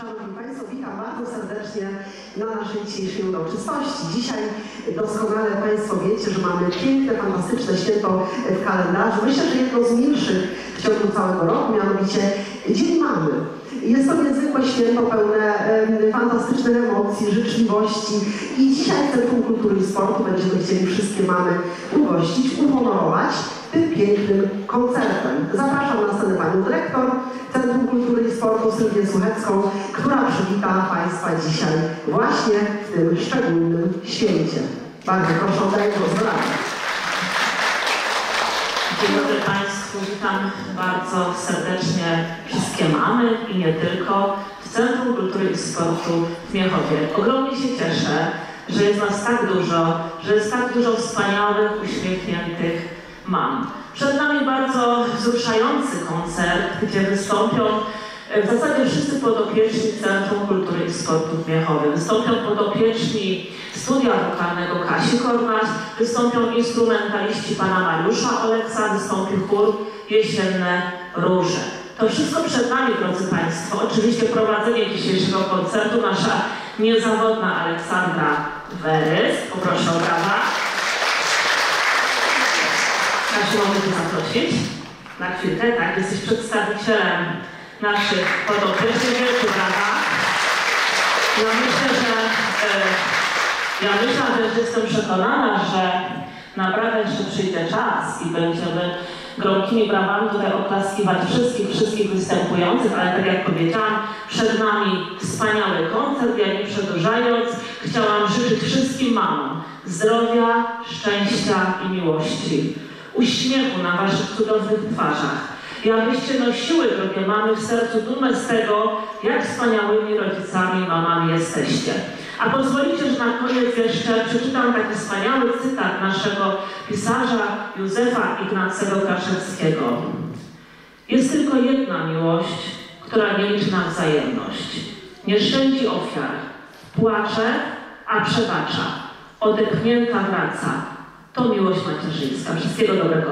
Szanowni Państwo, witam bardzo serdecznie na naszej dzisiejszej uroczystości. Dzisiaj doskonale Państwo wiecie, że mamy piękne, fantastyczne święto w kalendarzu. Myślę, że jedno z milszych w ciągu całego roku, mianowicie Dzień Mamy. Jest to niezwykłe święto pełne fantastycznych emocji, życzliwości i dzisiaj w Centrum Kultury i Sportu będziemy chcieli wszystkie mamy ugościć, uhonorować tym pięknym koncertem. Zapraszam na scenę Panią Dyrektor Centrum Kultury i Sportu Sylwię Suchecką, która przywita Państwa dzisiaj właśnie w tym szczególnym święcie. Bardzo proszę, oddaję głos do rady. Dzień dobry Państwu, witam bardzo serdecznie wszystkie mamy i nie tylko w Centrum Kultury i Sportu w Miechowie. Ogromnie się cieszę, że jest nas tak dużo, że jest tak dużo wspaniałych, uśmiechniętych mam. Przed nami bardzo wzruszający koncert, gdzie wystąpią w zasadzie wszyscy podopieczni Centrum Kultury i Sportu w Miechowie. Wystąpią podopieczni studia wokalnego Kasi Kornaś, wystąpią instrumentaliści pana Mariusza Oleksa, wystąpi chór Jesienne Róże. To wszystko przed nami, drodzy Państwo. Oczywiście prowadzenie dzisiejszego koncertu nasza niezawodna Aleksandra Werys. Poproszę o brawa. Kasiu, mogę Cię zaprosić na chwilkę, tak? Jesteś przedstawicielem naszych podopiecznych. Wielkie brawa. Ja myślę, że jestem przekonana, że naprawdę jeszcze przyjdzie czas i będziemy gromkimi brawami tutaj oklaskiwać wszystkich występujących, ale tak jak powiedziałam, przed nami wspaniały koncert. Ja nie przedłużając, chciałam życzyć wszystkim mamom zdrowia, szczęścia i miłości, uśmiechu na waszych cudownych twarzach. I abyście nosiły, drogie mamy, w sercu dumę z tego, jak wspaniałymi rodzicami, mamami jesteście. A pozwolicie, że na koniec jeszcze przeczytam taki wspaniały cytat naszego pisarza Józefa Ignacego Kraszewskiego. Jest tylko jedna miłość, która nie liczy na wzajemność. Nie szczędzi ofiar, płacze, a przebacza. Odepchnięta wraca. To miłość macierzyńska. Wszystkiego dobrego.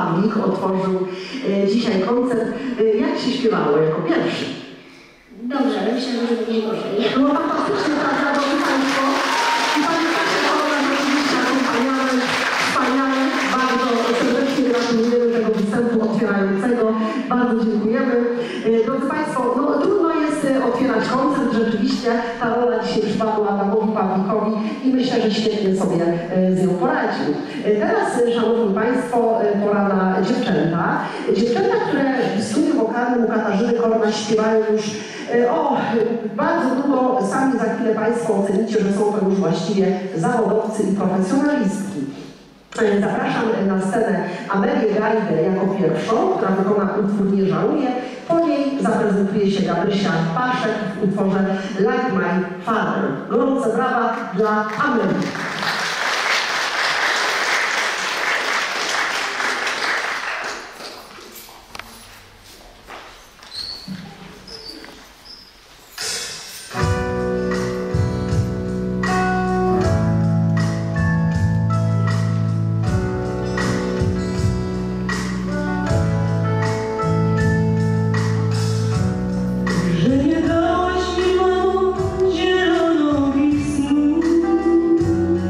Pawlik otworzył dzisiaj koncert. Jak się śpiewało jako pierwszy? Dobrze, ale myślę, że będzie gorzej. No fantastycznie, prawda, drodzy Państwo? I pamiętacie, kolega rzeczywiście akompaniament, wspaniale, bardzo serdecznie gratulujemy tego występu otwierającego. Bardzo dziękujemy. Drodzy Państwo, no trudno jest otwierać koncert, rzeczywiście ta rola dzisiaj przypadła Adamowi Pawlikowi i myślę, że świetnie sobie z nią poradził. Teraz, Szanowni Państwo, pora na dziewczęta. Dziewczęta, które w studiu wokalnym u Katarzyny Korna śpiewają już bardzo długo, sami za chwilę Państwo ocenicie, że są to już właściwie zawodowcy i profesjonalistki. Zapraszam na scenę Amelię Gajdę jako pierwszą, która wykona utwór Nie żałuję. Po niej zaprezentuje się Gabrysia Paszek w utworze Like My Father. Gorące brawa dla Amelii. Że nie dałaś mi, mamo, zielonowych snów.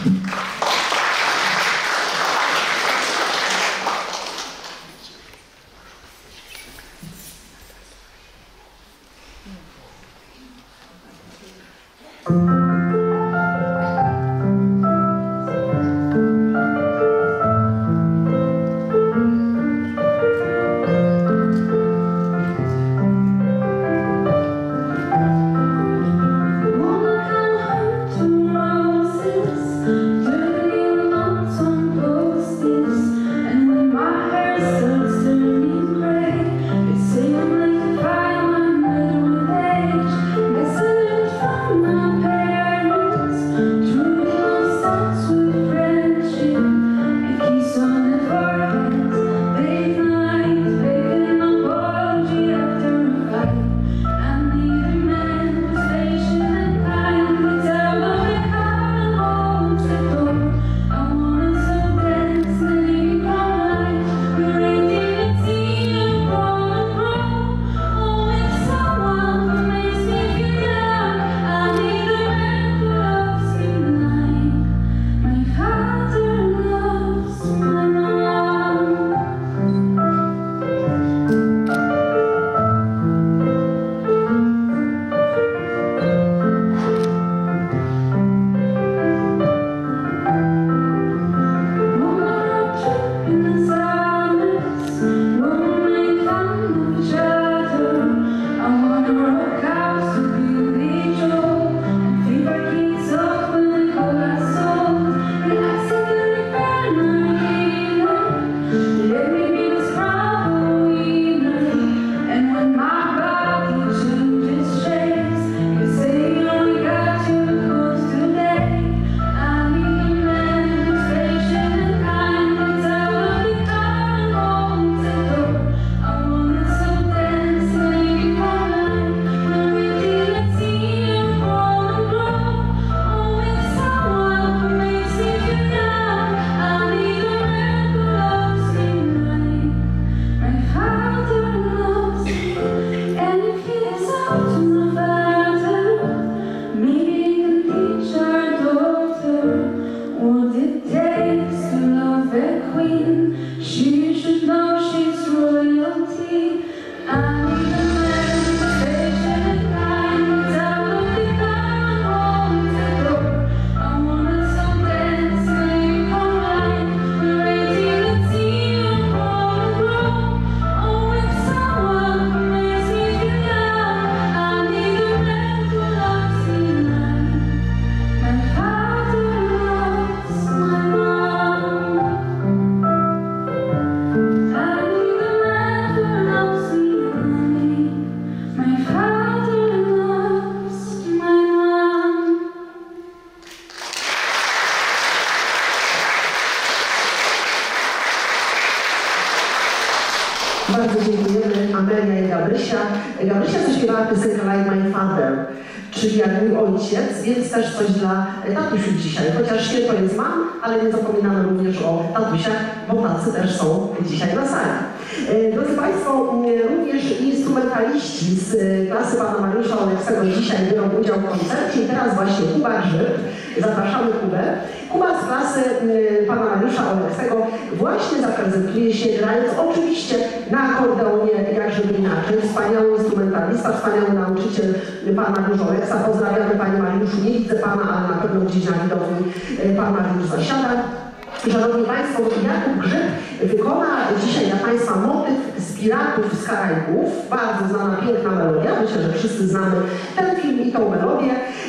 Bardzo dziękujemy Amelia i Gabrysia. Gabrysia zaśpiewała piosenkę Like My Father, czyli jak mój ojciec, więc też coś dla tatusiów dzisiaj. Chociaż święto jest mam, ale nie zapominamy również o tatusiach, bo tacy też są dzisiaj na sali. Drodzy Państwo, również instrumentaliści z klasy pana Mariusza Oleksego dzisiaj biorą udział w koncercie i teraz właśnie Kuba Grzyb, zapraszamy Kubę. Kuba z klasy pana Mariusza Oleksego właśnie zaprezentuje się, grając oczywiście na akordeonie, jak żeby inaczej. Wspaniały instrumentalista, wspaniały nauczyciel pan Mariusz Oleksa. Pozdrawiamy Panie Mariuszu, nie widzę Pana, ale na pewno gdzieś na widowni pan Mariusz zasiada. Szanowni Państwo, Jakub Grzyb wykona dzisiaj dla Państwa motyw z Piratów z Karaibów. Bardzo znana, piękna melodia. Myślę, że wszyscy znamy ten film i tą melodię.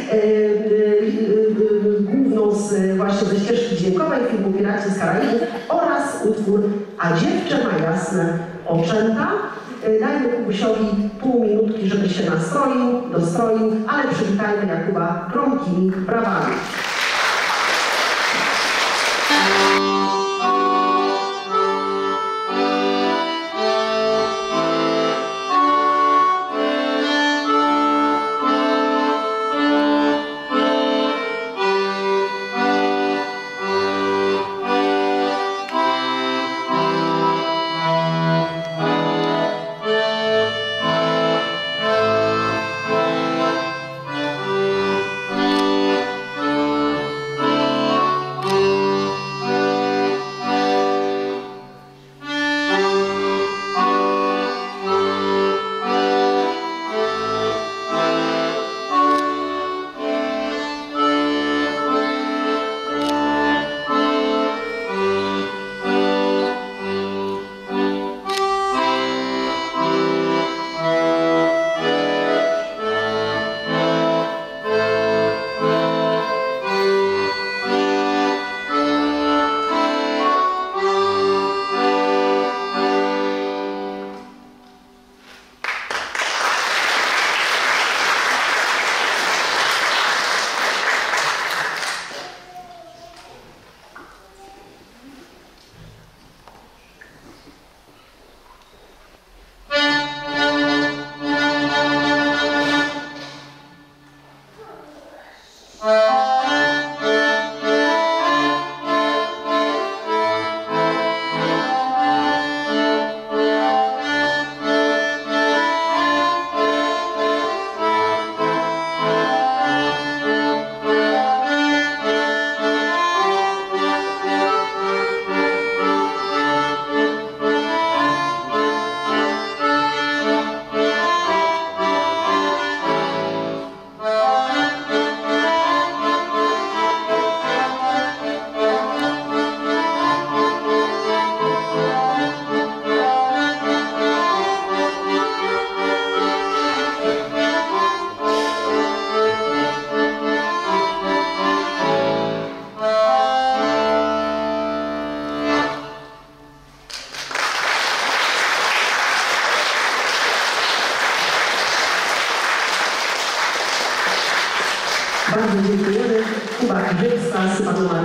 Główną właśnie ze ścieżki dźwiękowej filmu Piraci z Karaibów oraz utwór A dziewczę ma jasne oczęta. Dajmy Kubusiowi pół minutki, żeby się dostroił, ale przywitajmy Jakuba gromkimi brawami. A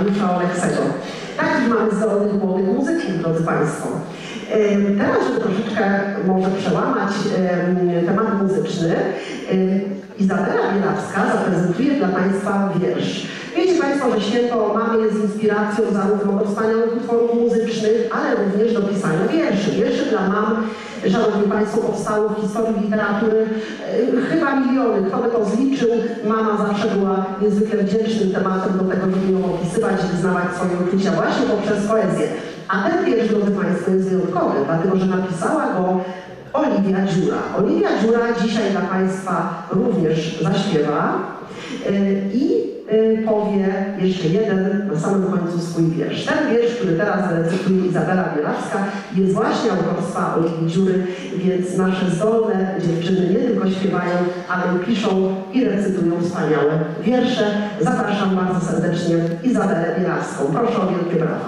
Dariusza Oleksego. Takich mamy zdolnych młodych muzyków, drodzy Państwo. Teraz, żeby troszeczkę może przełamać temat muzyczny, Izabela Bielawska zaprezentuje dla Państwa wiersz. Wiecie Państwo, że Święto Mamy jest inspiracją zarówno do wspaniałych utworów muzycznych, ale również do pisania wierszy. Wierszy dla mam, szanowni Państwo, powstało w historii literatury chyba miliony. Kto by to zliczył? Mama zawsze była niezwykle wdzięcznym tematem do tego, żeby ją opisywać i wyznawać swoje uczucia właśnie poprzez poezję. A ten wiersz, drodzy Państwo, jest wyjątkowy, dlatego że napisała go Oliwia Dziura. Oliwia Dziura dzisiaj dla Państwa również zaśpiewa i powie jeszcze jeden na samym końcu swój wiersz. Ten wiersz, który teraz recytuje Izabela Bielawska, jest właśnie autorstwa Oliwii Dziury, więc nasze zdolne dziewczyny nie tylko śpiewają, ale piszą i recytują wspaniałe wiersze. Zapraszam bardzo serdecznie Izabelę Bielawską. Proszę o wielkie brawa.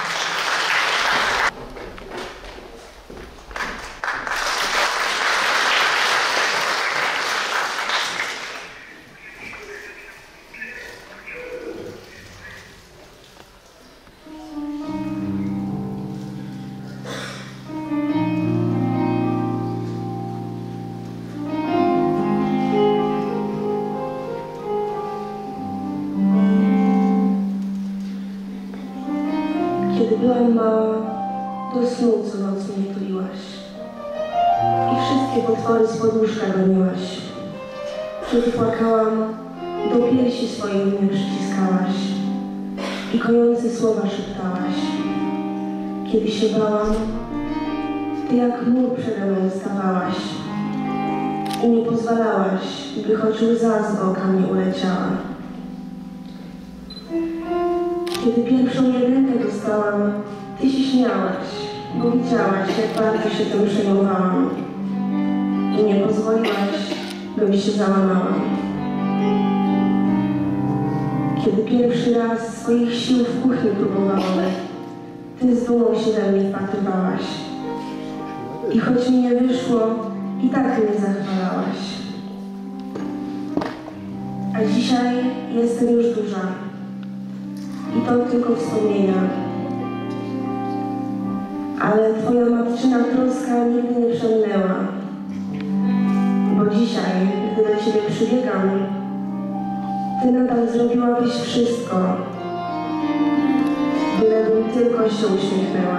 Kiedy byłam mała, do snu co noc mnie tuliłaś i wszystkie potwory z poduszka goniłaś. Kiedy płakałam, do piersi swojej mnie przyciskałaś i kojące słowa szeptałaś. Kiedy się bałam, ty jak mur przede mną stawałaś i nie pozwalałaś, by choć łza z oka mnie uleciała. Kiedy pierwszą jedynkę dostałam, ty się śmiałaś, bo widziałaś, jak bardzo się tym przejmowałam i nie pozwoliłaś, bym się załamała. Kiedy pierwszy raz swoich sił w kuchni próbowałam, ty z dumą się we mnie wpatrywałaś i choć mi nie wyszło, i tak mnie zachwalałaś. A dzisiaj jestem już duża. I to tylko wspomnienia. Ale twoja matczyna troska nigdy nie przemknęła. Bo dzisiaj, gdy do ciebie przybiegam, ty nadal zrobiłabyś wszystko, bylebym tylko się uśmiechnęła.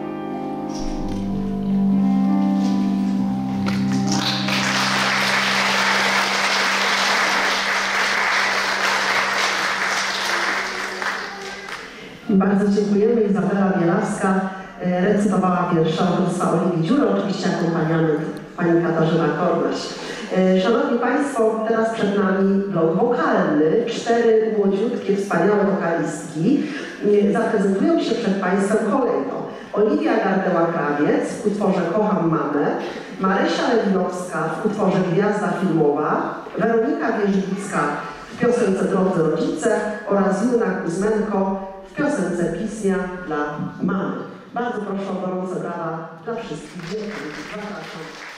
Bardzo dziękujemy. Izabela Bielawska recytowała wiersze autorstwa Oliwii Dziury, oczywiście akompaniament pani Katarzyna Kornaś. Szanowni Państwo, teraz przed nami blok wokalny. 4 młodziutkie, wspaniałe wokalistki zaprezentują się przed Państwem kolejno. Oliwia Gardeła-Krawiec w utworze Kocham Mamę, Marysia Lewinowska w utworze Gwiazda Filmowa, Weronika Wierzbicka w piosence Drodzy Rodzice oraz Juna Kuzmenko w piosence Pisnia dla mamy. Bardzo proszę o gorące brawa dla wszystkich dziewczyn. Zapraszam.